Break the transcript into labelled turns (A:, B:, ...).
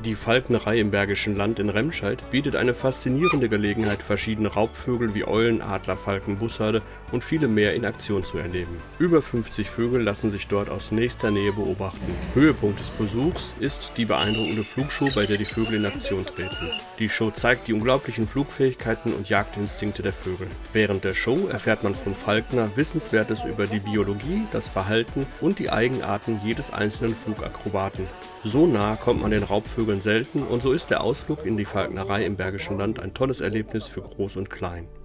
A: Die Falknerei im Bergischen Land in Remscheid bietet eine faszinierende Gelegenheit, verschiedene Raubvögel wie Eulen, Adler, Falken, Bussarde und viele mehr in Aktion zu erleben. Über 50 Vögel lassen sich dort aus nächster Nähe beobachten. Höhepunkt des Besuchs ist die beeindruckende Flugshow, bei der die Vögel in Aktion treten. Die Show zeigt die unglaublichen Flugfähigkeiten und Jagdinstinkte der Vögel. Während der Show erfährt man von Falkner Wissenswertes über die Biologie, das Verhalten und die Eigenarten jedes einzelnen Flugakrobaten. So nah kommt man den Raubvögeln selten und so ist der Ausflug in die Falknerei im Bergischen Land ein tolles Erlebnis für Groß und Klein.